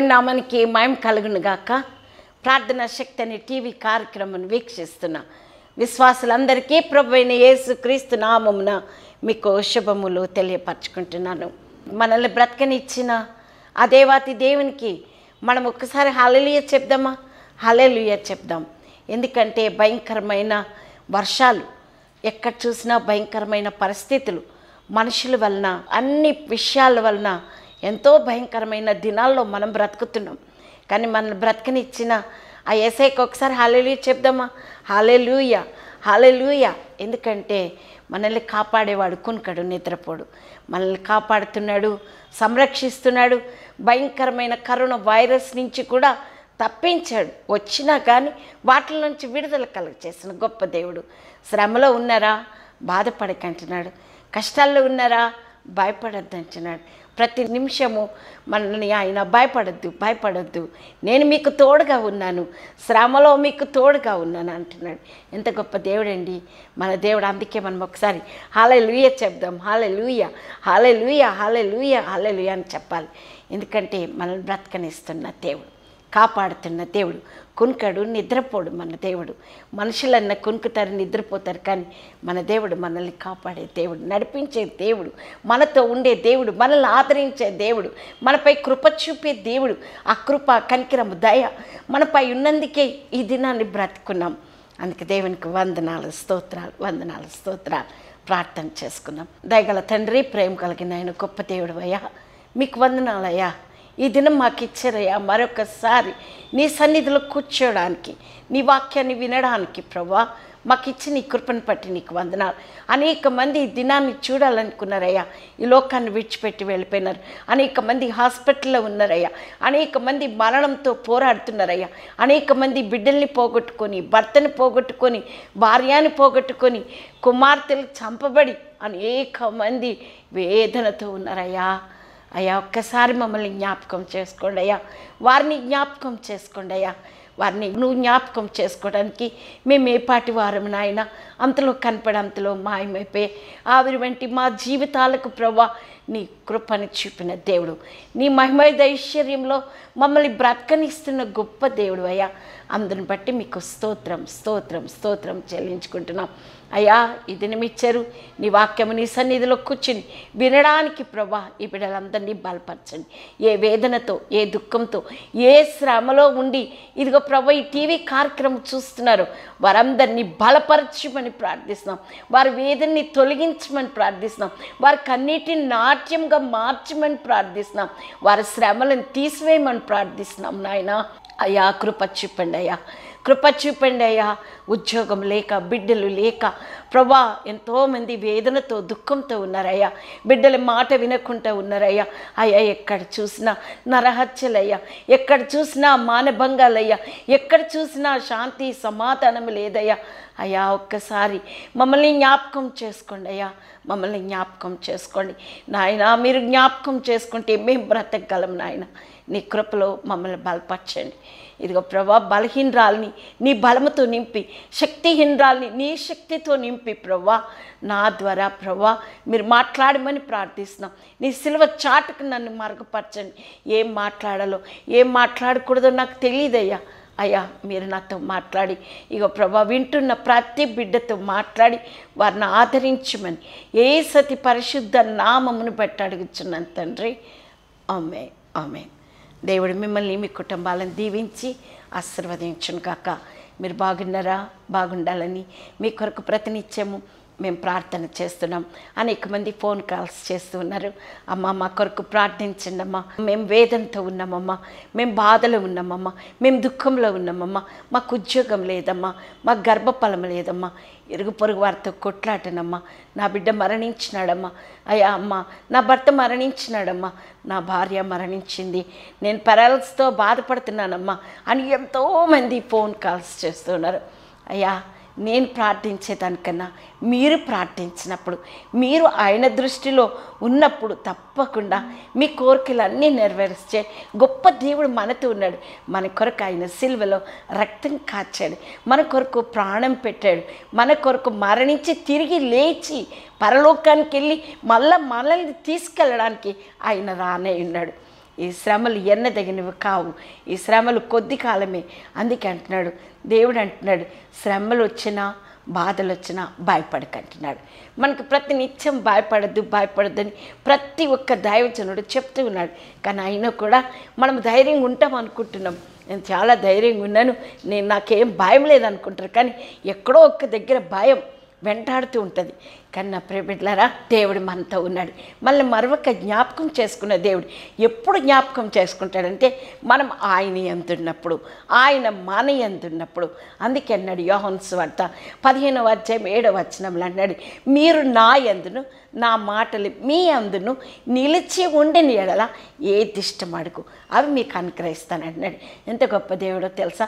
దేవుని నామానికి మహిమ కలుగును గాక. ప్రార్థనా శక్తి అనే టీవీ కార్యక్రమం వీక్షిస్తున్న విశ్వాసులందరికీ ప్రభువైన యేసుక్రీస్తు నామమున మీకు శుభములు తెలియపరచుకుంటున్నాను. మనల్ని బ్రతకనిచ్చిన ఆ దేవాతి దేవునికి మనం ఒక్కసారి హల్లెలూయా చెప్దామా? హల్లెలూయా చెప్దాం. ఎందుకంటే భయంకరమైన వర్షాలు, ఎక్కడ చూసినా భయంకరమైన పరిస్థితులు, మనుషుల వలన, అన్ని విషయాల వలన ఎంతో భయంకరమైన దినాల్లో మనం బ్రతుకుతున్నాం. కానీ మనల్ని బ్రతకనిచ్చిన ఆ యేసయ్యకి ఒకసారి హల్లెలూయా చెప్దామా? హల్లెలూయా, హల్లెలూయా. ఎందుకంటే మనల్ని కాపాడేవాడు కునుకడు, నిద్రపోడు. మనల్ని కాపాడుతున్నాడు, సంరక్షిస్తున్నాడు. భయంకరమైన కరోనా వైరస్ నుంచి కూడా తప్పించాడు. వచ్చినా కానీ వాటి నుంచి విడుదల కలుగచేసిన గొప్ప దేవుడు. శ్రమలో ఉన్నారా? బాధపడకంటున్నాడు. కష్టాల్లో ఉన్నారా? భయపడద్దు అంటున్నాడు. ప్రతి నిమిషము మనల్ని ఆయన భయపడొద్దు, నేను మీకు తోడుగా ఉన్నాను, శ్రమలో మీకు తోడుగా ఉన్నాను అంటున్నాడు. ఎంత గొప్ప దేవుడండి మన దేవుడు. అందుకే మనం ఒకసారి హల్లెలూయా చెప్దాం. హల్లెలూయా, హల్లెలూయా, హల్లెలూయా, హల్లెలూయా అని చెప్పాలి. ఎందుకంటే మనల్ని బ్రతకనిస్తున్న దేవుడు, కాపాడుతున్న దేవుడు, కునుకడు, నిద్రపోడు మన దేవుడు. మనుషులన్న కునుకుతారు, నిద్రపోతారు. కానీ మన దేవుడు మనల్ని కాపాడే దేవుడు, నడిపించే దేవుడు, మనతో ఉండే దేవుడు, మనల్ని ఆదరించే దేవుడు, మనపై కృప చూపే దేవుడు. ఆ కృప, కనికరము, దయ మనపై ఉన్నందుకే ఈ దినాన్ని బ్రతుకున్నాం. అందుకే దేవునికి వందనాలు, స్తోత్రాలు, వందనాలు, స్తోత్రాలు. ప్రార్థన చేసుకున్నాం. దయగల తండ్రి, ప్రేమ కలిగిన ఆయన గొప్ప దేవుడు అయ్యా, మీకు వందనాలయ్యా. ఈ దినం మాకు ఇచ్చారయ్యా మరొకసారి నీ సన్నిధిలో కూర్చోడానికి, నీ వాక్యాన్ని వినడానికి. ప్రభా, మాకు ఇచ్చి నీ కృపను పట్టి నీకు వందనాలు. అనేక మంది ఈ దినాన్ని చూడాలనుకున్నారయ్యా, ఈ లోకాన్ని విడిచిపెట్టి వెళ్ళిపోయినారు. అనేక మంది హాస్పిటల్లో ఉన్నారయ్యా, అనేక మంది మరణంతో పోరాడుతున్నారయ్యా, అనేక మంది బిడ్డల్ని పోగొట్టుకొని, భర్తని పోగొట్టుకొని, భార్యని పోగొట్టుకొని, కుమార్తెలు చంపబడి అనేక మంది వేదనతో ఉన్నారయ్యా. అయ్యా, ఒక్కసారి మమ్మల్ని జ్ఞాపకం చేసుకోండి అయ్యా, వారిని జ్ఞాపకం చేసుకోండి అయ్యా. వారిని నువ్వు జ్ఞాపకం చేసుకోవడానికి మేము ఏ పాటి వారం నాయన, అంతలో కనపడి అంతలో మాయమైపోయి ఆవిరి వంటి మా జీవితాలకు ప్రభా నీ కృపని చూపిన దేవుడు, నీ మహిమైశ్వర్యంలో మమ్మల్ని బ్రతకనిస్తున్న గొప్ప దేవుడు అయ్యా. అందుని బట్టి మీకు స్తోత్రం, స్తోత్రం, స్తోత్రం చెల్లించుకుంటున్నాం అయ్యా. ఈ దినం ఇచ్చారు, నీ వాక్యము నీ సన్నిధిలో కూర్చుని వినడానికి ప్రభా ఈ బిడ్డలందరినీ బలపరచండి. ఏ వేదనతో, ఏ దుఃఖంతో, ఏ శ్రమలో ఉండి ఇదిగో ప్రభా ఈ టీవీ కార్యక్రమం చూస్తున్నారు, వారందరినీ బలపరచమని ప్రార్థిస్తున్నాం. వారి వేదనని తొలగించమని ప్రార్థిస్తున్నాం. వారి కన్నీటిని నాట్యంగా మార్చమని ప్రార్థిస్తున్నాం. వారి శ్రమలను తీసివేయమని ప్రార్థిస్తున్నాం నాయన. అయ్యా, కృప చూపండి అయ్యా, కృప చూపండి అయ్యా. ఉద్యోగం లేక, బిడ్డలు లేక ప్రభా ఎంతోమంది వేదనతో, దుఃఖంతో ఉన్నారయ్యా. బిడ్డల మాట వినకుండా ఉన్నారయ్యా. అయ్యా, ఎక్కడ చూసినా నరహత్యలయ్యా, ఎక్కడ చూసినా మానభంగాలయ్యా, ఎక్కడ చూసినా శాంతి సమాధానం లేదయ్యా. అయ్యా, ఒక్కసారి మమ్మల్ని జ్ఞాపకం చేసుకోండి అయ్యా, మమ్మల్ని జ్ఞాపకం చేసుకోండి నాయన. మీరు జ్ఞాపకం చేసుకుంటే మేము బ్రతకగలం నాయన. నీ కృపలో మమ్మల్ని బలపరచండి. ఇదిగో ప్రభా, బలహీనరాల్ని నీ బలముతో నింపి, శక్తిహీనరాల్ని నీ శక్తితో నింపి ప్రభా నా ద్వారా ప్రభా మీరు మాట్లాడమని ప్రార్థిస్తున్నాం. నీ సిలువ చాటుకు నన్ను మరుగుపరచండి. ఏం మాట్లాడాలో, ఏం మాట్లాడకూడదో నాకు తెలియదయ్యా. అయ్యా, మీరు నాతో మాట్లాడి ఇగో ప్రభా వింటున్న ప్రతి బిడ్డతో మాట్లాడి వారిని ఆదరించమని యేసతి పరిశుద్ధ నామమును బట్టి అడుగుచున్నాను తండ్రి. ఆమేన్, ఆమేన్. దేవుడు మిమ్మల్ని, మీ కుటుంబాలను దీవించి ఆశీర్వదించును కాక. మీరు బాగున్నారా? బాగుండాలని మీ కొరకు ప్రతినిత్యము మేము ప్రార్థన చేస్తున్నాం. అనేక మంది ఫోన్ కాల్స్ చేస్తూ ఉన్నారు. అమ్మ, మా కొరకు ప్రార్థించండి అమ్మా, మేము వేదనతో ఉన్నామమ్మా, మేము బాధలో ఉన్నామమ్మా, మేము దుఃఖంలో ఉన్నామమ్మా, మాకు ఉద్యోగం లేదమ్మా, మాకు గర్భఫలం లేదమ్మా, ఇరుగు పొరుగు వారితో కొట్లాటనమ్మా, నా బిడ్డ మరణించినాడమ్మా, అయ్యా అమ్మ నా భర్త మరణించినాడమ్మా, నా భార్య మరణించింది, నేను పెరాలసిస్తో బాధపడుతున్నానమ్మా అని ఎంతోమంది ఫోన్ కాల్స్ చేస్తున్నారు. అయ్యా, నేను ప్రార్థించేదానికన్నా మీరు ప్రార్థించినప్పుడు, మీరు ఆయన దృష్టిలో ఉన్నప్పుడు తప్పకుండా మీ కోరికలన్నీ నెరవేర్చే గొప్ప దేవుడు మనతో ఉన్నాడు. మన కొరకు ఆయన సిలువలో రక్తం కాచాడు, మన కొరకు ప్రాణం పెట్టాడు, మన కొరకు మరణించి తిరిగి లేచి పరలోకానికి వెళ్ళి మళ్ళా మనల్ని తీసుకెళ్ళడానికి ఆయన రానే ఉన్నాడు. ఈ శ్రమలు ఎన్నదగినవి కావు, ఈ శ్రమలు కొద్ది కాలమే. అందుకే అంటున్నాడు దేవుడు, అంటున్నాడు శ్రమలు వచ్చినా బాధలు వచ్చినా భయపడకంటున్నాడు. మనకు ప్రతి నిత్యం భయపడద్దని ప్రతి ఒక్క దైవజనుడు చెప్తూ ఉన్నాడు. కానీ అయినా కూడా మనం ధైర్యంగా ఉంటాం అనుకుంటున్నాం. నేను చాలా ధైర్యంగా ఉన్నాను, నాకేం భయం లేదనుకుంటారు. కానీ ఎక్కడో ఒక్క దగ్గర భయం వెంటాడుతూ ఉంటుంది. కానీ నా ప్రియ బిడ్డలారా, దేవుడు మనతో ఉన్నాడు. మళ్ళీ మరొక జ్ఞాపకం చేసుకున్న దేవుడు ఎప్పుడు జ్ఞాపకం చేసుకుంటాడంటే మనం ఆయన యందున్నప్పుడు, ఆయన మన యందున్నప్పుడు. అందుకే అన్నాడు యోహాను సువార్త 15వ అధ్యాయం 7వ వచనంలో అన్నాడు, మీరు నా యందును నా మాటలు మీ అందును నిలిచి ఉండిన ఎడల ఏది ఇష్టం అడుగు అవి మీకు అనుగ్రహిస్తానంటున్నాడు. ఎంత గొప్ప దేవుడో తెలుసా.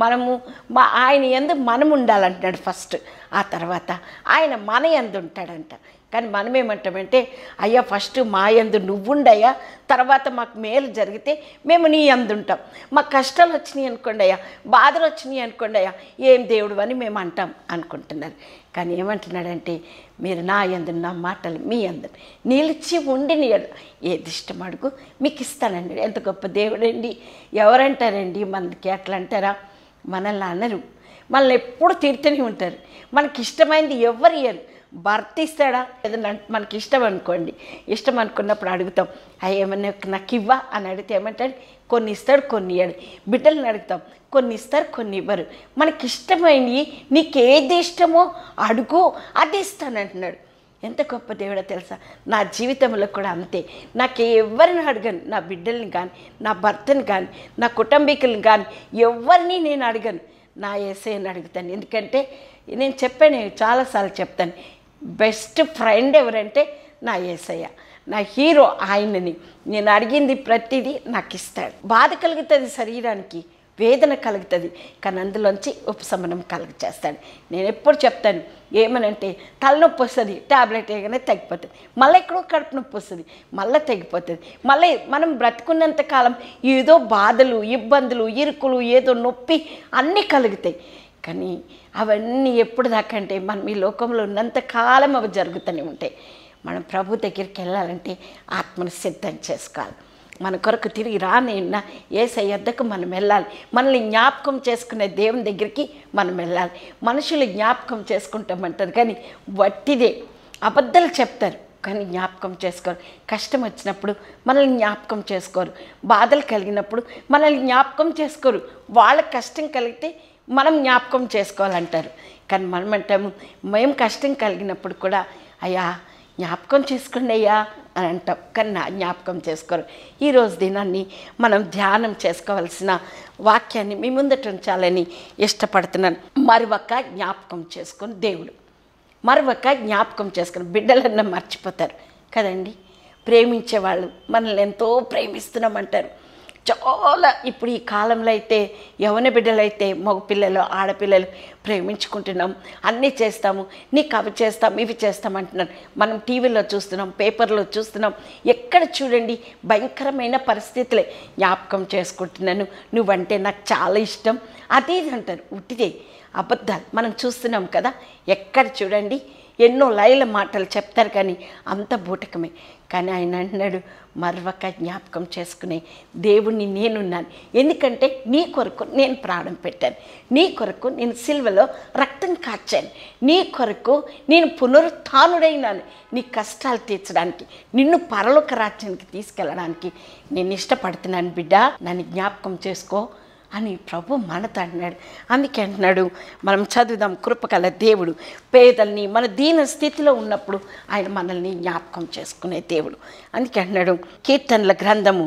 ఆయన యందు మనం ఉండాలంటున్నాడు ఫస్ట్, ఆ తర్వాత ఆయన మన యందు ఉంటాడంట. కానీ మనం ఏమంటామంటే, అయ్యా ఫస్ట్ మా యందు నువ్వుండయ్యా, తర్వాత మాకు మేలు జరిగితే మేము నీ యందు ఉంటాం. మాకు కష్టాలు వచ్చినాయి అనుకోండి అయ్యా, బాధలు వచ్చినాయి అనుకోండి అయ్యా, ఏం దేవుడు అని మేము అంటాం అనుకుంటున్నారు. కానీ ఏమంటున్నాడంటే, మీరు నా యందు నా మాటలు మీ యందు నిలిచి ఉండిన ఏది ఇష్టం అడుగు మీకు ఇస్తానండి. ఎంత గొప్ప దేవుడండి. ఎవరంటారండి మనకి అట్లా అంటారా? మనల్ని అనరు, మనల్ని ఎప్పుడు తిడుతూనే ఉంటారు. మనకి ఇష్టమైంది ఎవరు ఇయ్యరు. భర్త ఇస్తాడా? ఏదన్నా మనకి ఇష్టం అనుకోండి, ఇష్టం అనుకున్నప్పుడు అడుగుతాం, ఏమన్నా నాకు ఇవ్వా అని అడిగితే ఏమంటాడు? కొన్ని ఇస్తాడు, కొన్ని ఇవ్వడు. బిడ్డలను అడుగుతాం, కొన్ని ఇస్తారు, కొన్ని ఇవ్వరు. మనకి ఇష్టమైనవి నీకు ఏది ఇష్టమో అడుగు, అది ఇస్తానంటున్నాడు. ఎంత గొప్ప దేవుడో తెలుసా. నా జీవితంలో కూడా అంతే. నాకు ఎవరిని అడగను, నా బిడ్డల్ని కానీ, నా భర్తని కానీ, నా కుటుంబీకులను కానీ ఎవరిని నేను అడగను, నా యేసయ్యని అడుగుతాను. ఎందుకంటే నేను చెప్పాను, చాలాసార్లు చెప్తాను, బెస్ట్ ఫ్రెండ్ ఎవరంటే నా యేసయ్య, నా హీరో ఆయనని. నేను అడిగింది ప్రతిదీ నాకు ఇస్తాడు. బాధ కలుగుతుంది, శరీరానికి వేదన కలుగుతుంది, కానీ అందులోంచి ఉపశమనం కలుగచేస్తాడు. నేను ఎప్పుడు చెప్తాను ఏమనంటే, తలనొప్పి వస్తుంది, ట్యాబ్లెట్ వేయగానే తగ్గిపోతుంది. మళ్ళీ ఎక్కడో కడుపు నొప్పి వస్తుంది, మళ్ళీ తగ్గిపోతుంది. మళ్ళీ మనం బ్రతుకున్నంతకాలం ఏదో బాధలు, ఇబ్బందులు, ఇరుకులు, ఏదో నొప్పి అన్నీ కలుగుతాయి. కానీ అవన్నీ ఎప్పుడు దాకా అంటే మనం ఈ లోకంలో ఉన్నంతకాలం అవి జరుగుతూనే ఉంటాయి. మనం ప్రభు దగ్గరికి వెళ్ళాలంటే ఆత్మను సిద్ధం చేసుకోవాలి. మన కొరకు తిరిగి రానేన్న యేసయ్య వద్దకు మనం వెళ్ళాలి. మనల్ని జ్ఞాపకం చేసుకునే దేవుని దగ్గరికి మనం వెళ్ళాలి. మనుషులు జ్ఞాపకం చేసుకుంటామంటారు, కానీ వట్టిదే, అబద్ధాలు చెప్తారు, కానీ జ్ఞాపకం చేసుకోరు. కష్టం వచ్చినప్పుడు మనల్ని జ్ఞాపకం చేసుకోరు, బాధలు కలిగినప్పుడు మనల్ని జ్ఞాపకం చేసుకోరు. వాళ్ళకి కష్టం కలిగితే మనం జ్ఞాపకం చేసుకోవాలంటారు. కానీ మనం అంటాము, మేము కష్టం కలిగినప్పుడు కూడా అయ్యా జ్ఞాపకం చేసుకోండి అయ్యా అని అంటాం, కానీ నా జ్ఞాపకం చేసుకోరు. ఈరోజు దినాన్ని మనం ధ్యానం చేసుకోవాల్సిన వాక్యాన్ని మీ ముందట ఉంచాలని ఇష్టపడుతున్నాను. మరొక జ్ఞాపకం చేసుకొని దేవుడు, మరొక జ్ఞాపకం చేసుకొని బిడ్డలన్నా మర్చిపోతారు కదండి. ప్రేమించేవాళ్ళు మనల్ని ఎంతో ప్రేమిస్తున్నామంటారు. చాలా ఇప్పుడు ఈ కాలంలో అయితే యవ్వన బిడ్డలైతే మగపిల్లలు ఆడపిల్లలు ప్రేమించుకుంటున్నాం, అన్నీ చేస్తాము, నీకు అవి చేస్తాం ఇవి చేస్తాం అంటున్నారు. మనం టీవీలో చూస్తున్నాం, పేపర్లో చూస్తున్నాం, ఎక్కడ చూడండి భయంకరమైన పరిస్థితులే. జ్ఞాపకం చేసుకుంటున్నాను, నువ్వంటే నాకు చాలా ఇష్టం, అది అంటారు. ఉట్టిదే, అబద్ధాలు మనం చూస్తున్నాం కదా. ఎక్కడ చూడండి ఎన్నో లైల మాటలు చెప్తారు, కానీ అంత బూటకమే. కానీ ఆయన అంటున్నాడు, మరొక జ్ఞాపకం చేసుకునే దేవుణ్ణి నేనున్నాను. ఎందుకంటే నీ కొరకు నేను ప్రాణం పెట్టాను, నీ కొరకు నేను సిలువలో రక్తం కార్చాను, నీ కొరకు నేను పునరుత్థానుడైనాను. నీ కష్టాలు తీర్చడానికి, నిన్ను పరలోక రాజ్యానికి తీసుకెళ్ళడానికి నేను ఇష్టపడుతున్నాను. బిడ్డ, నన్ను జ్ఞాపకం చేసుకో అని ప్రభు మనతో అంటున్నాడు. అందుకే అంటున్నాడు, మనం చదువుదాం. కృపగల దేవుడు పేదల్ని మన దీన స్థితిలో ఉన్నప్పుడు ఆయన మనల్ని జ్ఞాపకం చేసుకునే దేవుడు. అందుకే అంటున్నాడు, కీర్తనల గ్రంథము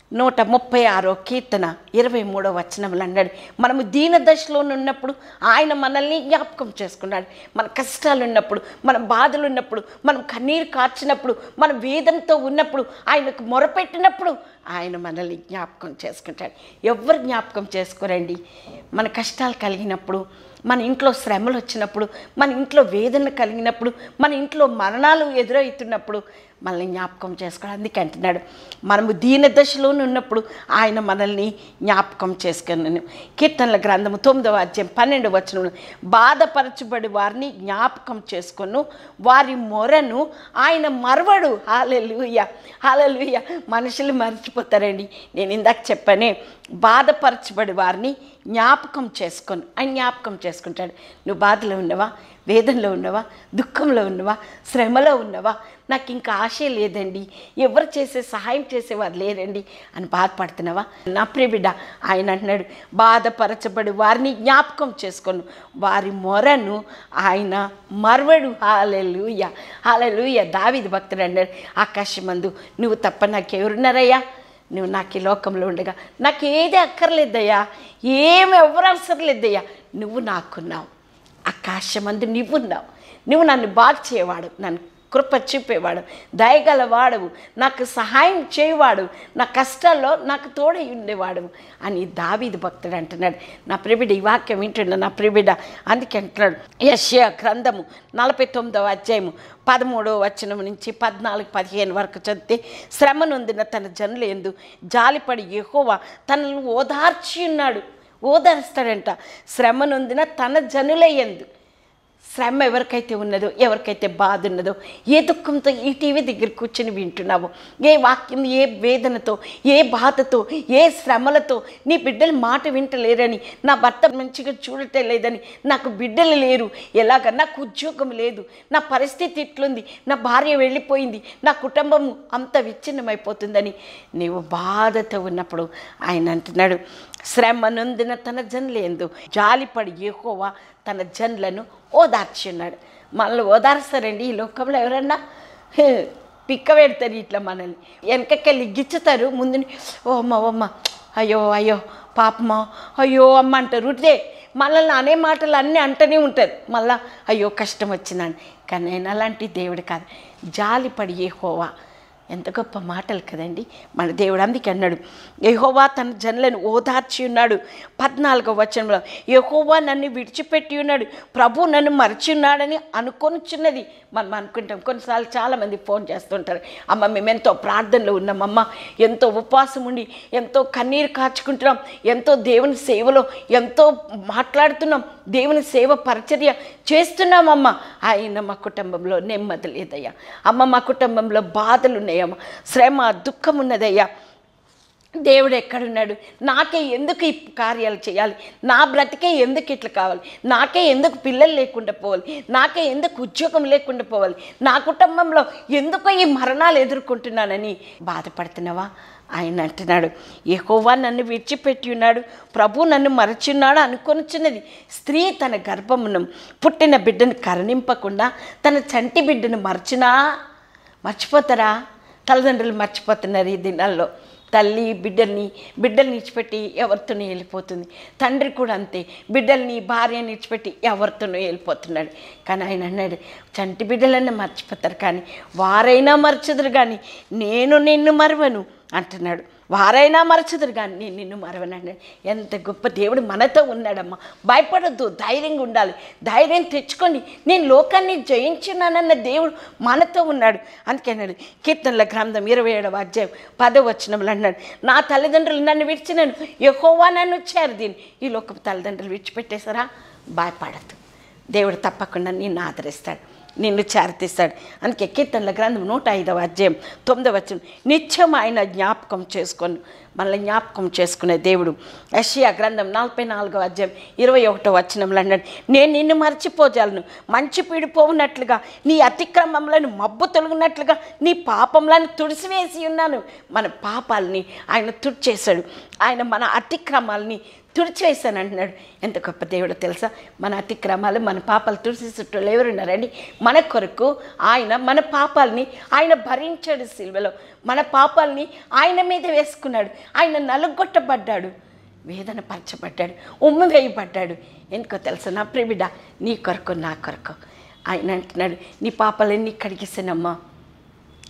136వ కీర్తన 23వ వచనంలో అన్నాడు, మనము దీన దశలో ఉన్నప్పుడు ఆయన మనల్ని జ్ఞాపకం చేసుకున్నాడు. మన కష్టాలు ఉన్నప్పుడు, మన బాధలు ఉన్నప్పుడు, మనం కన్నీరు కార్చినప్పుడు, మన వేదనతో ఉన్నప్పుడు, ఆయనకు మొరపెట్టినప్పుడు ఆయన మనల్ని జ్ఞాపకం చేసుకుంటాడు. ఎవరు జ్ఞాపకం చేసుకోరండి? మన కష్టాలు కలిగినప్పుడు, మన ఇంట్లో శ్రమలు వచ్చినప్పుడు, మన ఇంట్లో వేదన కలిగినప్పుడు, మన ఇంట్లో మరణాలు ఎదురవుతున్నప్పుడు మనల్ని జ్ఞాపకం చేసుకోవాలి. అందుకే అంటున్నాడు, మనము దీన దశలోనే ఉన్నప్పుడు ఆయన మనల్ని జ్ఞాపకం చేసుకున్నాను. కీర్తనల గ్రంథము 9వ అధ్యాయం 12వ వచనంలో, బాధపరచబడి వారిని జ్ఞాపకం చేసుకొను, వారి మొరను ఆయన మరవడు. హల్లెలూయా, హల్లెలూయా. మనుషులు మర్చిపోతారండి. నేను ఇందాక చెప్పానే, బాధపరచబడి వారిని జ్ఞాపకం చేసుకొని ఆయన జ్ఞాపకం చేసుకుంటాడు. నువ్వు బాధలో ఉన్నవా, వేదనలో ఉన్నవా, దుఃఖంలో ఉన్నవా, శ్రమలో ఉన్నవా, నాకు ఇంకా ఆశే లేదండి, ఎవరు చేసే సహాయం చేసేవారు లేరండి అని బాధపడుతున్నావా? నా ప్రియ బిడ్డ, ఆయన అంటున్నాడు, బాధపరచబడి వారిని జ్ఞాపకం చేసుకొని వారి మొరను ఆయన మరవడు. హల్లెలూయా, హల్లెలూయా. దావీదు భక్తుడు అన్నాడు, ఆకాశమందు నువ్వు తప్ప నాకెవరున్నారయ్యా, నువ్వు నాకు ఈ లోకంలో ఉండగా నాకు ఏది అక్కర్లేదయ్యా, ఏమి ఎవరు అవసరం లేదయ్యా, నువ్వు నాకున్నావు, ఆకాశమందు నువ్వున్నావు, నువ్వు నన్ను బాగు చేయవాడు, నన్ను కృప చూపేవాడు, దయగలవాడు, నాకు సహాయం చేయవాడు, నా కష్టాల్లో నాకు తోడై ఉండేవాడు అని దావీదు భక్తుడు అంటున్నాడు. నా ప్రిబిడ ఈ వాక్యం వింటున్నా నా ప్రిబిడ, అందుకే అంటున్నాడు. యెషయా గ్రంథము 49వ అధ్యాయము 13వ వచనం నుంచి 14-15 వరకు చదివితే, శ్రమ నొందిన తన జనుల యందు జాలిపడి యెహోవా తనను ఓదార్చి ఉన్నాడు. ఓదార్స్తాడంట. శ్రమ నొందిన తన జనుల యందు, శ్రమ ఎవరికైతే ఉన్నదో, ఎవరికైతే బాధ ఉన్నదో, ఏ దుఃఖంతో ఈ టీవీ దగ్గర కూర్చొని వింటున్నావో, ఏ వాక్యం, ఏ వేదనతో, ఏ బాధతో, ఏ శ్రమలతో నీ బిడ్డలు మాట వింటలేరని, నా భర్త మంచిగా చూడటం లేదని, నాకు బిడ్డలు లేరు, ఎలాగ నాకు ఉద్యోగం లేదు, నా పరిస్థితి ఇట్లుంది, నా భార్య వెళ్ళిపోయింది, నా కుటుంబం అంత విచ్ఛిన్నమైపోతుందని నీవు బాధతో ఉన్నప్పుడు ఆయన అంటున్నాడు, శ్రమ నొందిన తన జనుల యందు జాలిపడి యెహోవా తన జనులను ఓదార్చి ఉన్నాడు. మనల్ని ఓదార్స్తారండి ఈ లోకంలో ఎవరన్నా? పిక్క పెడతారు ఇట్లా మనల్ని, వెనకకెళ్ళి గిచ్చుతారు, ముందు ఓమ్మ అయ్యో అయ్యో పాపమా, అయ్యో అమ్మ అంటారు. ఉడితే మనల్ని అనే మాటలు అన్నీ అంటూనే ఉంటారు, మళ్ళా అయ్యో కష్టం వచ్చిందని. కానీ నేను అలాంటి దేవుడు కాదు. జాలిపడి యెహోవా, ఎంత గొప్ప మాటలు కదండి మన దేవుడు. అందుకే అన్నాడు, యెహోవా తన జనులను ఓదార్చి ఉన్నాడు. 14వ వచనంలో, యెహోవా నన్ను విడిచిపెట్టి ఉన్నాడు, ప్రభు నన్ను మరచి ఉన్నాడని అనుకొనిచున్నది. మనం అనుకుంటాం. కొన్నిసార్లు చాలామంది ఫోన్ చేస్తుంటారు, అమ్మ మేము ఎంతో ప్రార్థనలో ఉన్నామమ్మ, ఎంతో ఉపవాసం ఉండి ఎంతో కన్నీరు కాచుకుంటున్నాం, ఎంతో దేవుని సేవలో ఎంతో మాట్లాడుతున్నాం, దేవుని సేవ పరిచర్య చేస్తున్నామమ్మ, ఆయన మా కుటుంబంలో నెమ్మది లేదయ్యా, అమ్మ మా కుటుంబంలో బాధలు ఉన్నాయమ్మ, శ్రమ దుఃఖం ఉన్నదయ్యా, దేవుడు ఎక్కడున్నాడు, నాకే ఎందుకు ఈ కార్యాలు చేయాలి, నా బ్రతికే ఎందుకు ఇట్లా కావాలి, నాకే ఎందుకు పిల్లలు లేకుండా పోవాలి, నాకే ఎందుకు ఉద్యోగం లేకుండా పోవాలి, నా కుటుంబంలో ఎందుకో ఈ మరణాలు ఎదుర్కొంటున్నానని బాధపడుతున్నావా? ఆయన అంటున్నాడు, యెహోవా నన్ను విడిచిపెట్టి ఉన్నాడు, ప్రభు నన్ను మరచున్నాడు అనుకొనిచున్నది. స్త్రీ తన గర్భమును పుట్టిన బిడ్డను కరుణింపకుండా తన చంటి బిడ్డను మర్చిపోతారా? తల్లిదండ్రులు మర్చిపోతున్నారు ఈ దినాల్లో. తల్లి బిడ్డల్ని విడిచిపెట్టి ఎవరితోనూ వెళ్ళిపోతుంది. తండ్రి కూడా అంతే, బిడ్డల్ని భార్యని విడిచిపెట్టి ఎవరితోనూ వెళ్ళిపోతున్నాడు. కానీ ఆయన అన్నాడు, చంటి బిడ్డలన్నీ మర్చిపోతారు కానీ వారైనా మర్చుదురు కానీ నేను నిన్ను మరవను అంటున్నాడు. వారైనా మరచుదురు కానీ నేను నిన్ను మరవను అన్నాడు. ఎంత గొప్ప దేవుడు మనతో ఉన్నాడమ్మా. భయపడొద్దు, ధైర్యంగా ఉండాలి, ధైర్యం తెచ్చుకోండి, నేను లోకాన్ని జయించున్నానన్న దేవుడు మనతో ఉన్నాడు. అందుకే అన్నాడు కీర్తనల గ్రంథం 27వ అధ్యాయం 10వ వచనంలో అన్నాడు, నా తల్లిదండ్రులు నన్ను విడిచినాను, యెహోవా నన్ను చేరదీని. ఈ లోకపు తల్లిదండ్రులు విడిచిపెట్టేశారా? భయపడద్దు, దేవుడు తప్పకుండా నిన్ను ఆదరిస్తాడు, నిన్ను చేరతీస్తాడు. అందుకే కీర్తనల గ్రంథం 105వ అధ్యాయం 9వ వచనం, నిత్యం ఆయన జ్ఞాపకం చేసుకొని మనల్ని జ్ఞాపకం చేసుకునే దేవుడు. యెషయా గ్రంథం 44వ అధ్యాయం 21వ వచనంలో అన్నాడు, నేను నిన్ను మర్చిపోజాలను, మంచి పీడిపోవునట్లుగా నీ అతిక్రమములను మబ్బు తొలగినట్లుగా నీ పాపములను తుడిసివేసి ఉన్నాను. మన పాపాలని ఆయన తుడిచేశాడు, ఆయన మన అతిక్రమాలని తుడిచివేశాను అంటున్నాడు. ఎంత గొప్ప దేవుడో తెలుసా? మన అతిక్రమాలు మన పాపాలు తుడిచేసేటోళ్ళు ఎవరున్నారండి? మన కొరకు ఆయన మన పాపాలని ఆయన భరించాడు సిలువలో, మన పాపాలని ఆయన మీద వేసుకున్నాడు, ఆయన నలుగొట్టబడ్డాడు, వేదన పరచబడ్డాడు, ఉమ్ము వేయబడ్డాడు. ఎందుకో తెలుసా నా ప్రియబిడ్డ, నీ కొరకు నా కొరకు ఆయన అంటున్నాడు, నీ పాపాలన్నీ కడిగేసానమ్మా,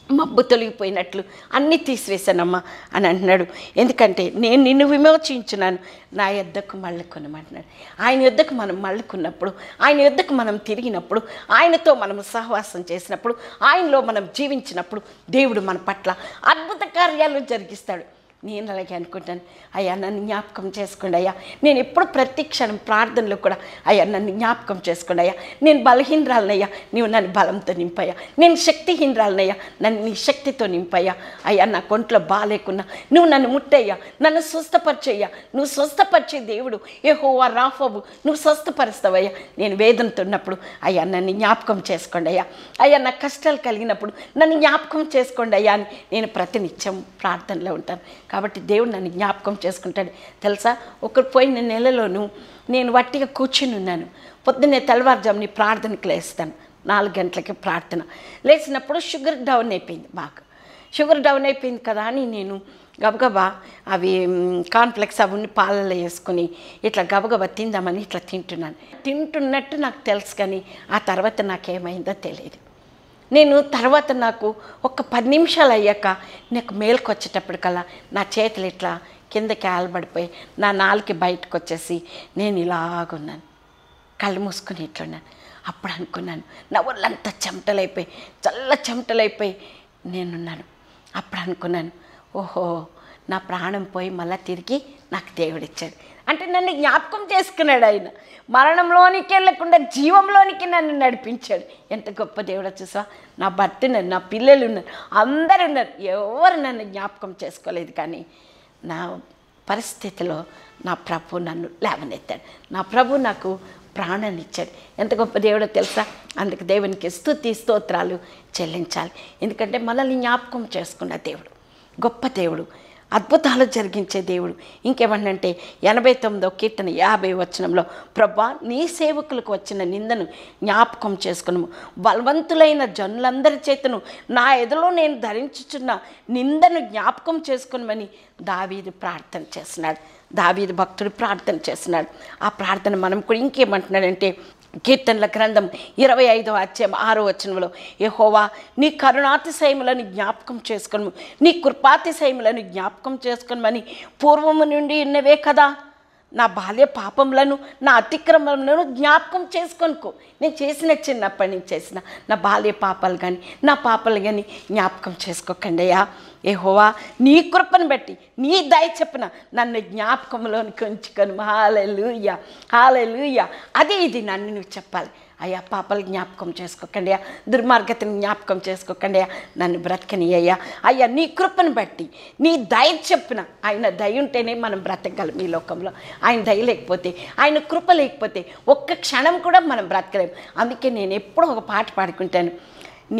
మబ్బు తొలగిపోయినట్లు అన్నీ తీసివేశానమ్మా అని అంటున్నాడు. ఎందుకంటే నేను నిన్ను విమోచించున్నాను, నా యొద్దకు మళ్ళుకొనమంటున్నాడు. ఆయన యొద్దకు మనం మళ్ళుకున్నప్పుడు, ఆయన యొద్దకు మనం తిరిగినప్పుడు, ఆయనతో మనం సహవాసం చేసినప్పుడు, ఆయనలో మనం జీవించినప్పుడు దేవుడు మన పట్ల అద్భుత కార్యాలు జరిగిస్తాడు. నేను అలాగే అనుకుంటాను, అయ్యా నన్ను జ్ఞాపకం చేసుకోండి అయ్యా. నేను ఎప్పుడు ప్రతి క్షణం ప్రార్థనలో కూడా అయ్యా నన్ను జ్ఞాపకం చేసుకోండి అయ్యా. నేను బలహీనరాలనయ్యా, నీవు నన్ను బలంతో నింపయ్యా. నేను శక్తిహీనరాలనయ్యా, నన్ను నీ శక్తితో నింపయ్యా. అయ్యా నా కొంట్లో బాగాలేకున్నా నువ్వు నన్ను ముట్టయ్యా, నన్ను స్వస్థపరిచయ్యా. నువ్వు స్వస్థపరిచే దేవుడు యెహోవా రాఫావు, నువ్వు స్వస్థపరుస్తావయ్యా. నేను వేదనతో ఉన్నప్పుడు అయ్యా నన్ను జ్ఞాపకం చేసుకోండి అయ్యా. అయ్యా నా కష్టాలు కలిగినప్పుడు నన్ను జ్ఞాపకం చేసుకోండి అయ్యా అని నేను ప్రతినిత్యం ప్రార్థనలో ఉంటాను. కాబట్టి దేవుడు నన్ను జ్ఞాపకం చేసుకుంటాడు. తెలుసా, పోయిన నెలలోనూ నేను వట్టిగా కూర్చుని ఉన్నాను. పొద్దున్నే తెల్లవారుజాముని ప్రార్థనకి లేస్తాను, 4 గంటలకి ప్రార్థన. లేచినప్పుడు షుగర్ డౌన్ అయిపోయింది, బాగా షుగర్ డౌన్ అయిపోయింది కదా అని నేను గబగబా అవి కాన్ఫ్లెక్స్ అవన్నీ పాలలో వేసుకొని ఇట్లా గబగబా తిందామని ఇట్లా తింటున్నట్టు నాకు తెలుసు, కానీ ఆ తర్వాత నాకేమైందో తెలియదు. నేను తర్వాత నాకు ఒక 10 నిమిషాలు అయ్యాక నాకు మేలుకు వచ్చేటప్పటికల్లా నా చేతులు ఇట్లా కిందకి ఆలబడిపోయి నా నాలుక బయటకు వచ్చేసి నేను ఇలాగున్నాను, కళ్ళు మూసుకొని ఇట్లున్నాను. అప్పుడు అనుకున్నాను, నా ఒళ్ళంతా చెమటలైపోయి చెమటలైపోయి నేనున్నాను. అప్పుడు అనుకున్నాను, ఓహో నా ప్రాణం పోయి మళ్ళీ తిరిగి నాకు దేవుడిచ్చాడు. అంటే నన్ను జ్ఞాపకం చేసుకున్నాడు. ఆయన మరణంలోనికి వెళ్ళకుండా జీవంలోనికి నన్ను నడిపించాడు. ఎంత గొప్ప దేవుడో చూసా. నా భర్త ఉన్నారు, నా పిల్లలు ఉన్నారు, అందరు ఉన్నారు, ఎవరు నన్ను జ్ఞాపకం చేసుకోలేదు. కానీ నా పరిస్థితిలో నా ప్రభు నన్ను లేవనెత్తాడు. నా ప్రభు నాకు ప్రాణాన్ని ఇచ్చాడు. ఎంత గొప్ప దేవుడో తెలుసా. అందుకు దేవునికి స్తుతి స్తోత్రాలు చెల్లించాలి. ఎందుకంటే మనల్ని జ్ఞాపకం చేసుకున్న దేవుడు, గొప్ప దేవుడు, అద్భుతాలు జరిగించే దేవుడు. ఇంకేమన్నంటే 89వ కీర్తన 50వ వచనంలో, ప్రభా నీ సేవకులకు వచ్చిన నిందను జ్ఞాపకం చేసుకును, బలవంతులైన జనులందరి చేతను నా ఎదులో నేను ధరించుచున్న నిందను జ్ఞాపకం చేసుకునమని దావీదు ప్రార్థన చేస్తున్నాడు. దావీదు భక్తుడు ప్రార్థన చేస్తున్నాడు. ఆ ప్రార్థన మనం కూడా ఇంకేమంటున్నాడంటే, కీర్తనల గ్రంథం 25వ అధ్యాయం 6వ వచనంలో, యెహోవా నీ కరుణాతిశయములను జ్ఞాపకం చేసుకొను, నీ కృపాతిశయములను జ్ఞాపకం చేసుకొనమని పూర్వము నుండి ఉన్నవే కదా, నా బాల్య పాపములను నా అతిక్రమములను జ్ఞాపకం చేసుకొనుకో. నేను చేసిన చిన్నప్పటి నుంచి చేసిన నా బాల్య పాపాలు కానీ నా పాపాలు కానీ జ్ఞాపకం చేసుకోకండి అయ్యా. యెహోవా నీ కృపను బట్టి నీ దయ చెప్పున నన్ను జ్ఞాపకంలోనికి ఉంచుకొని. హల్లెలూయా హల్లెలూయా. అదే ఇది నన్ను నువ్వు చెప్పాలి. అయ్యా పాపాలు జ్ఞాపకం చేసుకోకండి అయ్యా, దుర్మార్గతను జ్ఞాపకం చేసుకోకండి అయ్యా, నన్ను బ్రతకని అయ్యా. అయ్యా నీ కృపను బట్టి నీ దయ చెప్పున. ఆయన దయ ఉంటేనే మనం బ్రతకగలం ఈ లోకంలో. ఆయన దయ లేకపోతే, ఆయన కృప లేకపోతే ఒక్క క్షణం కూడా మనం బ్రతకలేము. అందుకే నేను ఎప్పుడూ ఒక పాట పాడుకుంటాను, నీ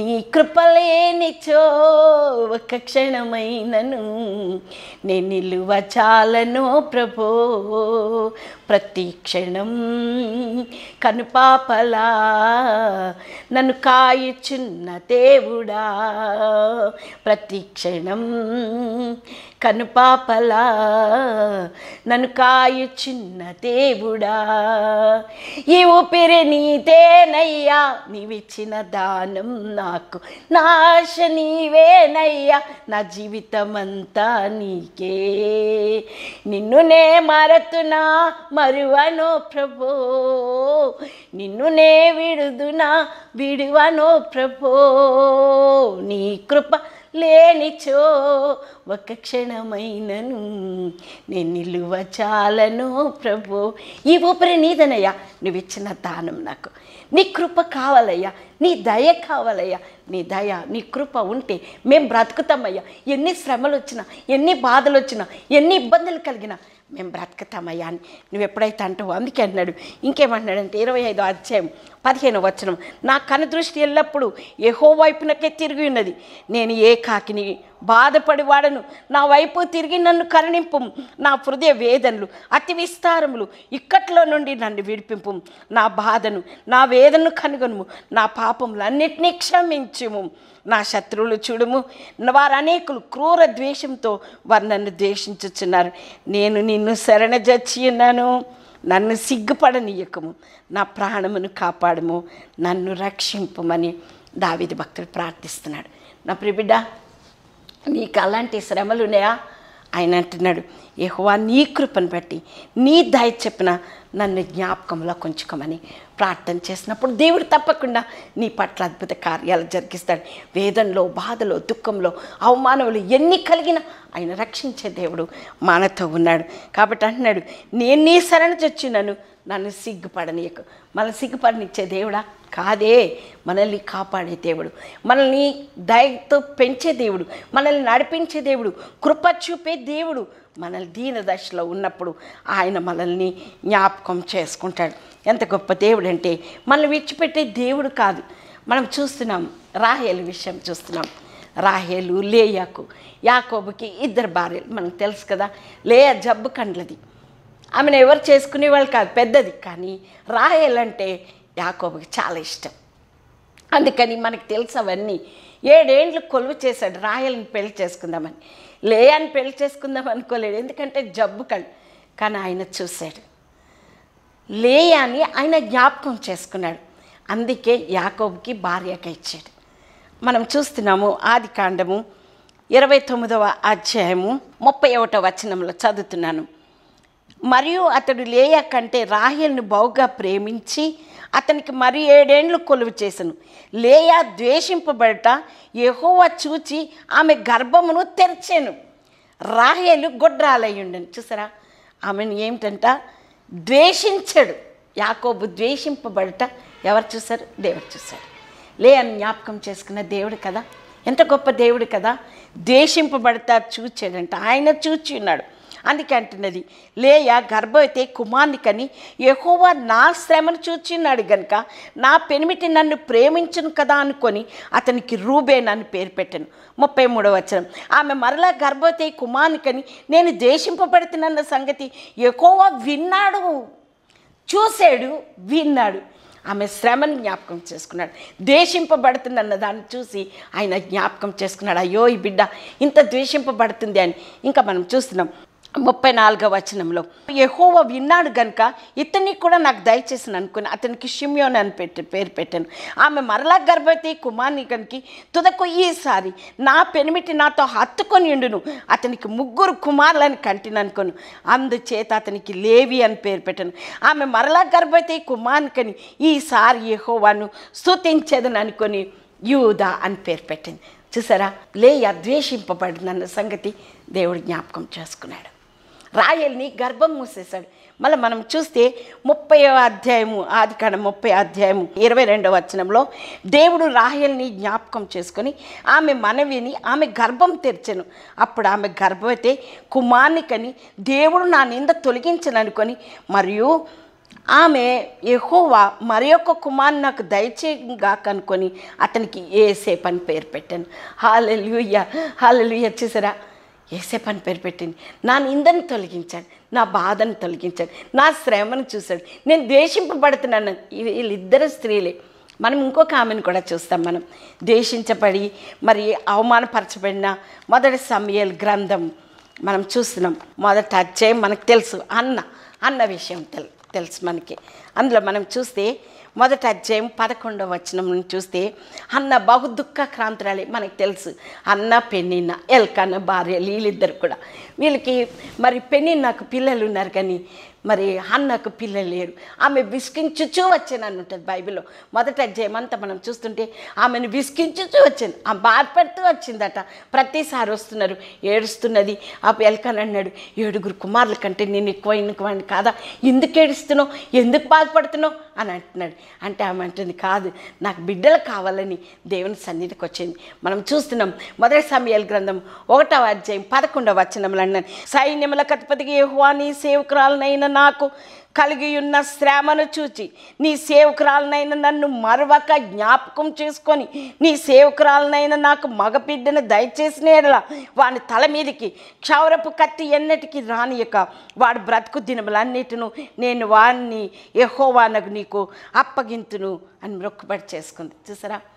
కృపలేనిచో ఒక క్షణమైనను నేను నిలువ చాలను ప్రభో, ప్రతి క్షణం కనుపాపలా నన్ను కాయుచున్న దేవుడా, ప్రతి క్షణం కనుపాపలా నన్ను కాయుచున్న దేవుడా, ఈ ఊపిరి నీదేనయ్యా, నీవిచ్చిన దానం నాకు, నా ఆశ నీవేనయ్యా, నా జీవితమంతా నీకే, నిన్ను నే మరతునా మరువనో ప్రభో, నిన్ను నే విడువనో ప్రభో, నీ కృప లేనిచో ఒక క్షణమైనను నేను నిలువ చాలను ప్రభు. ఈ ఊపిరి నీదనయ్యా, నువ్వు ఇచ్చిన దానం నాకు. నీ కృప కావాలయ్యా, నీ దయ కావాలయ్యా. నీ దయ నీ కృప ఉంటే మేము బ్రతుకుతామయ్యా. ఎన్ని శ్రమలు వచ్చినా, ఎన్ని బాధలు వచ్చినా, ఎన్ని ఇబ్బందులు కలిగినా మేము బ్రతుకుతామయ్యా అని నువ్వు ఎప్పుడైతే అంటావు. అందుకే అన్నాడు, ఇంకేమంటున్నాడంటే 25వ అధ్యాయం 15వ వచనం, నా కనుదృష్టి ఎల్లప్పుడూ యెహోవా వైపునకే తిరిగి ఉన్నది, నేను ఏకాకిని బాధపడి వాడను, నా వైపు తిరిగి నన్ను కరుణింపు, నా హృదయ వేదనలు అతి విస్తారములు, ఇక్కట్లో నుండి నన్ను విడిపింపు, నా బాధను నా వేదనను కనుగొనుము, నా పాపములన్నిటినీ క్షమించుము, నా శత్రువులు చూడుము, వారు అనేకులు క్రూర ద్వేషంతో వారు నన్ను ద్వేషించుచున్నారు, నేను నిన్ను శరణజొచ్చి ఉన్నాను, నన్ను సిగ్గుపడనీయకము, నా ప్రాణమును కాపాడము, నన్ను రక్షింపమని దావీదు భక్తుడు ప్రార్థిస్తున్నాడు. నా ప్రియబిడ్డ, నీకు అలాంటి శ్రమలు ఉన్నాయా? ఆయన అంటున్నాడు, యెహోవా నీ కృపను బట్టి నీ దయ చెప్పిన నన్ను జ్ఞాపకంలో కొంచుకోమని ప్రార్థన చేసినప్పుడు దేవుడు తప్పకుండా నీ పట్ల అద్భుత కార్యాలు జరిగిస్తాడు. వేదనలో, బాధలో, దుఃఖంలో, అవమానంలో ఎన్ని కలిగినా ఆయన రక్షించే దేవుడు మనతో ఉన్నాడు. కాబట్టి అంటున్నాడు, నేను నీ శరణ చొచ్చినను నన్ను సిగ్గుపడనీయకు. మనల్ని సిగ్గుపడనిచ్చే దేవుడా? కాదే. మనల్ని కాపాడే దేవుడు, మనల్ని దయతో పెంచే దేవుడు, మనల్ని నడిపించే దేవుడు, కృప చూపే దేవుడు. మనల్ని దీన దశలో ఉన్నప్పుడు ఆయన మనల్ని జ్ఞాపకం చేసుకుంటాడు. ఎంత గొప్ప దేవుడు అంటే మనల్ని విడిచిపెట్టే దేవుడు కాదు. మనం చూస్తున్నాం, రాహేలు విషయం చూస్తున్నాం. రాహేలు లేయాకు, యాకోబుకి 2 భార్యలు. మనకు తెలుసు కదా, లేయా జబ్బు కండ్లది, ఆమెను ఎవరు చేసుకునేవాళ్ళు కాదు, పెద్దది. కానీ రాహేల్ అంటే యాకోబుకి చాలా ఇష్టం. అందుకని మనకు తెలుసు అవన్నీ. 7 ఏండ్లు కొలువు చేశాడు రాహేల్ని పెళ్లి చేసుకుందామని. లేయాని పెళ్లి చేసుకుందాం అనుకోలేడు, ఎందుకంటే జబ్బు కళ్ళు. కానీ ఆయన చూశాడు, లేయాని ఆయన జ్ఞాపకం చేసుకున్నాడు. అందుకే యాకోబుకి భార్యగా ఇచ్చాడు. మనం చూస్తున్నాము ఆదికాండము 29వ అధ్యాయము 31వ వచనంలో చదువుతున్నాను. మరియు అతడు లేయా కంటే రాహేలును బహుగా ప్రేమించి అతనికి మరి 7 ఏండ్లు కొలువు చేసెను. లేయా ద్వేషింపబడట యెహోవా చూచి ఆమె గర్భమును తెరిచెను. రాహేలు గొడ్రాలయ్యుండను. చూసారా, ఆమెను ఏమిటంట ద్వేషించాడు. యాకోబు ద్వేషింపబడట ఎవరు చూశారు? దేవుడు చూశాడు. లేయాని జ్ఞాపకం చేసుకున్న దేవుడు కదా, ఎంత గొప్ప దేవుడు కదా. ద్వేషింపబడతా చూచాడంట, ఆయన చూచి ఉన్నాడు. అందుకే అంటున్నది, లేయా గర్భవతి కుమార్ని కని యెహోవా నా శ్రమను చూచిన్నాడు గనుక నా పెనిమిటి నన్ను ప్రేమించును కదా అనుకొని అతనికి రూబేన్ అని పేరు పెట్టాను. 33వ వచనం, ఆమె మరలా గర్భవతి కుమార్ని కని నేను ద్వేషింపబడుతున్న సంగతి యెహోవా విన్నాడు. చూశాడు, విన్నాడు. ఆమె శ్రమను జ్ఞాపకం చేసుకున్నాడు. ద్వేషింపబడుతుందన్న దాన్ని చూసి ఆయన జ్ఞాపకం చేసుకున్నాడు. అయ్యో ఈ బిడ్డ ఇంత ద్వేషింపబడుతుంది అని. ఇంకా మనం చూస్తున్నాం 34వ వచనంలో, యెహోవా విన్నాడు గనుక ఇతన్ని కూడా నాకు దయచేసి అనుకుని అతనికి షిమ్యోన్ అని పేరు పెట్టాను. ఆమె మరలా గర్భవతి కుమార్ని కనుక తుదకు ఈసారి నా పెనిమిటి నాతో హత్తుకొని ఉండును, అతనికి 3 కుమారులని కంటిని అనుకోను. అందుచేత అతనికి లేవి అని పేరు పెట్టాను. ఆమె మరలా గర్భవతి కుమార్ని కని ఈసారి యెహోవాను స్తుతించేదని అనుకొని యూదా అని పేరు పెట్టింది. చూసారా, లేయా ద్వేషింపబడినన్న సంగతి దేవుడు జ్ఞాపకం చేసుకున్నాడు. రాహేలుని గర్భం మూసేశాడు. మళ్ళీ మనం చూస్తే 30వ అధ్యాయము ఆదికాండం 30వ అధ్యాయము 22వ వచనంలో దేవుడు రాహేలుని జ్ఞాపకం చేసుకొని ఆమె మనవిని ఆమె గర్భం తెరిచెను. అప్పుడు ఆమె గర్భవతి కుమార్ని కని దేవుడు నా నింద తొలగించననుకొని మరియు ఆమె యెహోవా మరి ఒక కుమార్ని నాకు దయచేయగా కనుకొని అతనికి యోసేపు అని పేరు పెట్టాను. హల్లెలూయా, హల్లెలూయా. చూసారా, యోసేపు అని పేరు పెట్టింది. నా నిందను తొలగించాడు, నా బాధను తొలగించాడు, నా శ్రమను చూశాడు. నేను ద్వేషింపబడుతున్నాను. వీళ్ళిద్దరు స్త్రీలే. మనం ఇంకొక ఆమెను కూడా చూస్తాం. మనం ద్వేషించబడి మరి అవమానపరచబడిన 1 సమూయేలు గ్రంథం మనం చూస్తున్నాం. 1వ అధ్యాయం మనకు తెలుసు. అన్న విషయం తెలుసు మనకి. అందులో మనం చూస్తే 1వ అధ్యాయం 11వ వచనం నుంచి చూస్తే అన్న బహు దుఃఖక్రాంతురాలే. మనకు తెలుసు, అన్న పెనిన్న ఎల్కానా భార్యలు వీళ్ళిద్దరు కూడా. వీళ్ళకి మరి పెనిన్నకు పిల్లలు ఉన్నారు కానీ మరి అన్నకు పిల్లలు లేరు. ఆమె విసిగించుచూ వచ్చానని ఉంటుంది బైబిల్లో. 1వ అధ్యాయం అంతా మనం చూస్తుంటే ఆమెను విసిగించుచూ వచ్చింది, ఆమె బాధపడుతూ వచ్చిందట. ప్రతిసారి వస్తున్నారు, ఏడుస్తున్నది. ఆ ఎల్కానా అన్నాడు, 7 కుమారుల కంటే నేను ఎక్కువ కాదా, ఎందుకు ఏడుస్తున్నావు, ఎందుకు బాధపడుతున్నావు అని అంటున్నాడు. అంటే ఆమె అంటుంది, కాదు నాకు బిడ్డలు కావాలని దేవుని సన్నిధికి వచ్చింది. మనం చూస్తున్నాం 1 సమూయేలు గ్రంథం 1వ అధ్యాయం 11వ వచనంలో అన్నాను, సైన్యములకు అధిపతికి యెహోవా నీ సేవకురాలనైన నాకు కలిగి ఉన్న శ్రమను చూచి నీ సేవకురాలనైనా నన్ను మరొక జ్ఞాపకం చేసుకొని నీ సేవకురాలనైనా నాకు మగబిడ్డను దయచేసిన ఎడల వాని తల మీదకి క్షౌరపు కత్తి ఎన్నటికి రానియక వాడు బ్రతుకు దినములన్నిటిను నేను వాడిని యెహోవానకు నీకు అప్పగింతును అని మొక్కుబడి చేసుకుంది. చూసారా,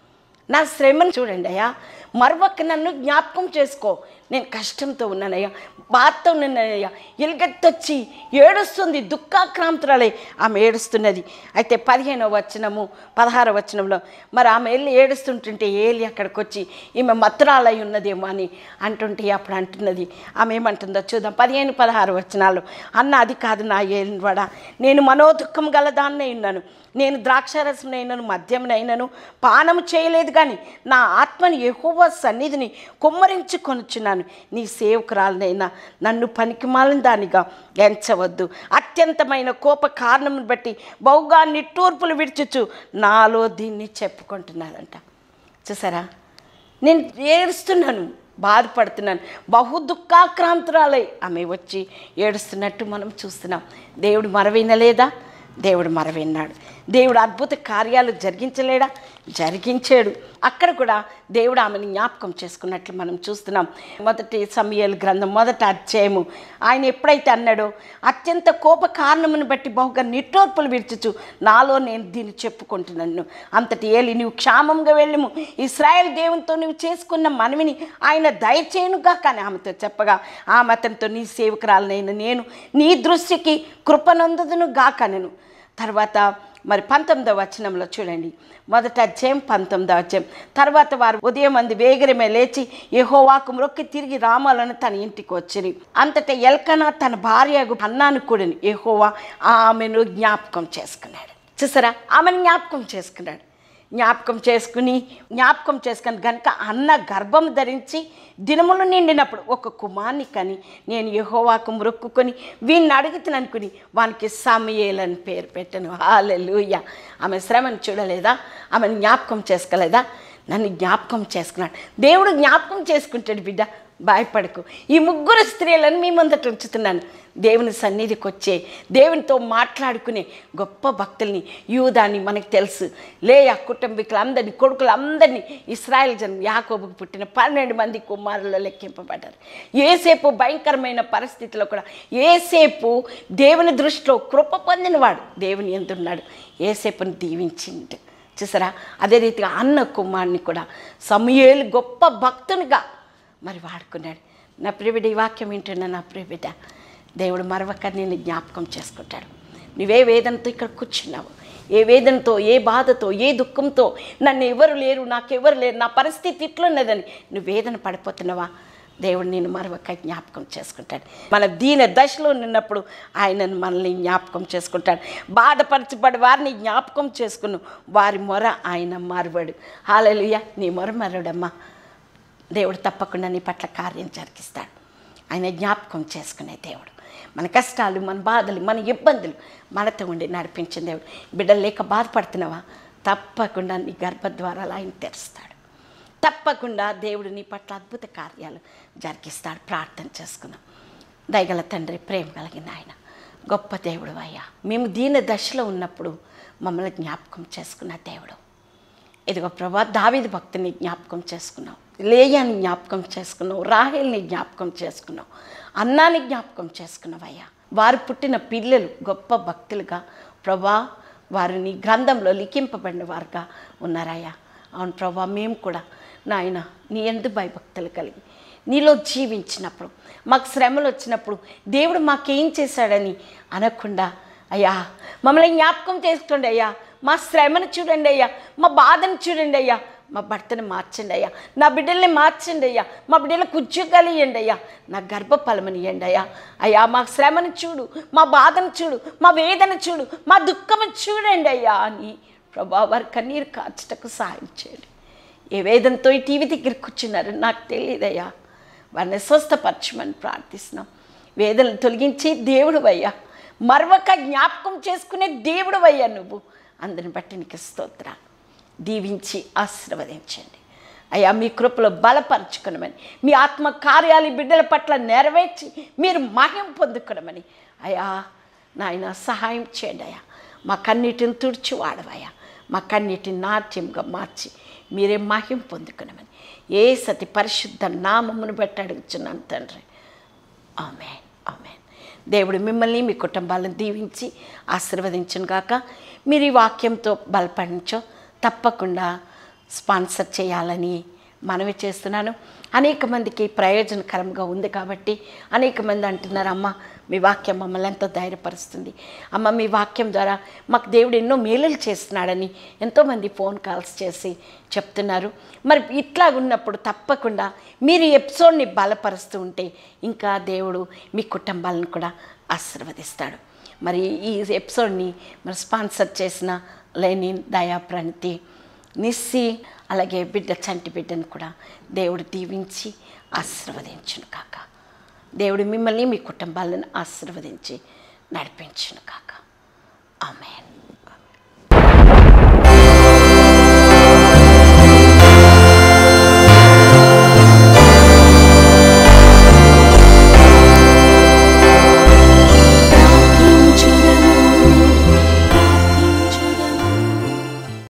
నా శ్రమను చూడండి అయ్యా, మరొక నన్ను జ్ఞాపకం చేసుకో. నేను కష్టంతో ఉన్నానయ్యా, బాధతో ఉన్నానయ్యా. ఎలుగెత్తొచ్చి ఏడుస్తుంది, దుఃఖాక్రాంతురాలై ఆమె ఏడుస్తున్నది. అయితే 15వ వచనము 16వ వచనంలో మరి ఆమె వెళ్ళి ఏడుస్తుంటుంటే ఏలి అక్కడికి వచ్చి ఈమె మత్తురాలై ఉన్నదేమో అని అంటుంటే అప్పుడు అంటున్నది, ఆమె ఏమంటుందో చూద్దాం. 15, 16 వచనాలు. అన్న, అది కాదు నా ఏలినవాడా, నేను మనోదుఖం గలదాన్నే ఉన్నాను. నేను ద్రాక్షారసమునైనను మద్యమునైనను పానము చేయలేదు, కానీ నా ఆత్మని యెహోవా సన్నిధిని కుమ్మరించుకొనుచున్నాను. నీ సేవకురాలనైనా నన్ను పనికిమాలిన దానిగా ఎంచవద్దు. అత్యంతమైన కోప కారణమును బట్టి బహుగా నిట్టూర్పులు విడుచుచు నాలో దీన్ని చెప్పుకుంటున్నాదంట. చూసారా, నేను ఏడుస్తున్నాను, బాధపడుతున్నాను. బహు దుఃఖాక్రాంతురాలై ఆమె వచ్చి ఏడుస్తున్నట్టు మనం చూస్తున్నాం. దేవుడు మరవినలేదా? దేవుడు మరవిన్నాడు. దేవుడు అద్భుత కార్యాలు జరిగించలేడా? జరిగించాడు. అక్కడ కూడా దేవుడు ఆమెను జ్ఞాపకం చేసుకున్నట్లు మనం చూస్తున్నాం. 1 సమూయేలు గ్రంథం 1వ అధ్యాయము ఆయన ఎప్పుడైతే అన్నాడో, అత్యంత కోప కారణమును బట్టి బహుగా నిట్టూర్పులు విడుచుచు నాలో నేను దీన్ని చెప్పుకుంటున్నాను. అంతటి ఏలి, నీవు క్షేమంగా వెళ్ళము, ఇశ్రాయేల్ దేవునితో నువ్వు చేసుకున్న మనవిని ఆయన దయచేయునుగా కానీ ఆమెతో చెప్పగా, ఆమె అతనితో, నీ సేవకురాలనైన నేను నీ దృష్టికి కృపనందుదును గాకనెను. తర్వాత మరి 19వ వచనంలో చూడండి, 1వ అధ్యాయం 19వ వచనం. తర్వాత వారు ఉదయం మంది వేగరమే లేచి యెహోవాకు మ్రొక్కి తిరిగి రామాలను తన ఇంటికి వచ్చిరి. అంతటా ఎల్కనా తన భార్య హన్నాను కూడా యెహోవా ఆమెను జ్ఞాపకం చేసుకున్నాడు. చూసారా, ఆమెను జ్ఞాపకం చేసుకున్నాడు. జ్ఞాపకం చేసుకుని కనుక అన్న గర్భం ధరించి దినములు నిండినప్పుడు ఒక కుమార్ని కని నేను యెహోవాకు మొక్కుకొని వీడిని అడుగుతాననుకుని వానికి సమూయేలు అని పేరు పెట్టాను. హల్లెలూయా. ఆమె శ్రమను చూడలేదా? ఆమెను జ్ఞాపకం చేసుకోలేదా? నన్ను జ్ఞాపకం చేసుకున్నాడు. దేవుడు జ్ఞాపకం చేసుకుంటాడు. బిడ్డ, భయపడకు. ఈ 3 స్త్రీలను మీ ముందట ఉంచుతున్నాను. దేవుని సన్నిధికి వచ్చే, దేవునితో మాట్లాడుకునే గొప్ప భక్తుల్ని, యూదాని మనకు తెలుసు, లేయా కుటుంబీకులందరినీ, కొడుకులందరినీ, ఇశ్రాయేల్ జనం, యాకోబుకు పుట్టిన 12 మంది కుమారులలో లెక్కింపబడ్డారు. యోసేపు భయంకరమైన పరిస్థితిలో కూడా యోసేపు దేవుని దృష్టిలో కృప పొందినవాడు, దేవుని యందున్నాడు. యోసేపుని దీవించిండు. చూసారా, అదే రీతిగా అన్న కుమారుని కూడా సమూయేలు గొప్ప భక్తునిగా మరి వాడుకున్నాడు. నా ప్రియబిడ్డ, ఈ వాక్యం వింటున్నా నా ప్రియబిడ్డ, దేవుడు మరొక నిన్ను జ్ఞాపకం చేసుకుంటాడు. నువ్వే వేదనతో ఇక్కడ కూర్చున్నావు, ఏ వేదనతో, ఏ బాధతో, ఏ దుఃఖంతో, నన్ను ఎవరు లేరు, నాకెవరు లేరు, నా పరిస్థితి ఇట్లున్నదని నువ్వు వేదన పడిపోతున్నావా? దేవుడు నేను మరొక జ్ఞాపకం చేసుకుంటాడు. మన దీన దశలో ఉన్నప్పుడు ఆయనను మనల్ని జ్ఞాపకం చేసుకుంటాడు. బాధపరచబడి వారిని జ్ఞాపకం చేసుకుని వారి మొర ఆయన మరువడు. హల్లెలూయా. నీ మొర మరుడమ్మా. దేవుడు తప్పకుండా నీ పట్ల కార్యం జరిగిస్తాడు. ఆయన జ్ఞాపకం చేసుకునే దేవుడు. మన కష్టాలు, మన బాధలు, మన ఇబ్బందులు మనతో ఉండి నడిపించిన దేవుడు. బిడ్డలు లేక బాధపడుతున్నావా? తప్పకుండా నీ గర్భద్వారాలు ఆయన తెరుస్తాడు. తప్పకుండా దేవుడు నీ పట్ల అద్భుత కార్యాలు జరిగిస్తాడు. ప్రార్థన చేసుకుందాం. దయగల తండ్రి, ప్రేమ కలిగిన ఆయన, గొప్ప దేవుడు అయ్యా, మేము దీన దశలో ఉన్నప్పుడు మమ్మల్ని జ్ఞాపకం చేసుకున్న దేవుడు. ఇదిగో ప్రభా, దావీదు భక్తుని జ్ఞాపకం చేసుకున్నావు, లేయాని జ్ఞాపకం చేసుకున్నావు, రాహేల్ని జ్ఞాపకం చేసుకున్నావు, అన్నాని జ్ఞాపకం చేసుకున్నావయ్యా. వారు పుట్టిన పిల్లలు గొప్ప భక్తులుగా ప్రభా, వారు నీ గ్రంథంలో లిఖింపబడిన వారుగా ఉన్నారయ్యా. అవును ప్రభా, మేము కూడా నాయన నీ యందు భయభక్తులు కలిగి నీలో జీవించినప్పుడు, మాకు శ్రమలు వచ్చినప్పుడు దేవుడు మాకేం చేశాడని అనకుండా అయ్యా మమ్మల్ని జ్ఞాపకం చేసుకోండి అయ్యా. మా శ్రమను చూడండి అయ్యా, మా బాధను చూడండి అయ్యా, మా భర్తను మార్చండి అయ్యా, నా బిడ్డల్ని మార్చండి అయ్యా, మా బిడ్డలకు ఉద్యోగాలు ఇవ్వండి అయ్యా, నా గర్భఫలమని ఇవ్వండి అయ్యా. అయ్యా మా శ్రమను చూడు, మా బాధను చూడు, మా వేదన చూడు, మా దుఃఖము చూడండి అయ్యా అని ప్రభా వారి కన్నీరు కార్చటకు సహాయం చేయండి. ఏ వేదనతో ఈ టీవీ దగ్గర కూర్చున్నారు నాకు తెలియదయ్యా, వారిని స్వస్థపరచమని ప్రార్థిస్తున్నాం. వేదనలు తొలగించి దేవుడు అయ్యా, మరొక జ్ఞాపకం చేసుకునే దేవుడు అయ్యా నువ్వు. అందరిని బట్టి నీకు స్తోత్రాలు. దీవించి ఆశీర్వదించండి అయ్యా. మీ కృపలో బలపరచుకునమని, మీ ఆత్మ కార్యాలు బిడ్డల పట్ల నెరవేర్చి మీరు మహిమ పొందుకునమని అయ్యా నాయన సహాయం చేయండి అయ్యా. మా కన్నీటిని తుడిచి వాడవయ్యా, మా కన్నీటిని నాట్యంగా మార్చి మీరే మహిమ పొందుకునమని ఏ సతి పరిశుద్ధ నామమును బట్టి అడుగుచున్నాను తండ్రి. ఆమేన్, ఆమేన్. దేవుడు మిమ్మల్ని మీ కుటుంబాలను దీవించి ఆశీర్వదించును గాక. మీరు ఈ వాక్యంతో బలపడించో తప్పకుండా స్పాన్సర్ చేయాలని మనవి చేస్తున్నాను. అనేక మందికి ప్రయోజనకరంగా ఉంది కాబట్టి అనేక మంది అంటున్నారు, అమ్మ మీ వాక్యం మమ్మల్ని ఎంతో ధైర్యపరుస్తుంది, అమ్మ మీ వాక్యం ద్వారా మాకు దేవుడు ఎన్నో మేలులు చేస్తున్నాడని ఎంతోమంది ఫోన్ కాల్స్ చేసి చెప్తున్నారు. మరి ఇట్లా ఉన్నప్పుడు తప్పకుండా మీరు ఈ ఎపిసోడ్ని బలపరుస్తూ ఉంటే ఇంకా దేవుడు మీ కుటుంబాలను కూడా ఆశీర్వదిస్తాడు. మరి ఈ ఎపిసోడ్ని మరి స్పాన్సర్ చేసిన లేని దయా ప్రణతి నిస్సి అలాగే బిడ్డ చంటి బిడ్డను కూడా దేవుడు దీవించి ఆశీర్వదించును కాక. దేవుడు మిమ్మల్ని మీ కుటుంబాలను ఆశీర్వదించి నడిపించును కాక. ఆమేన్.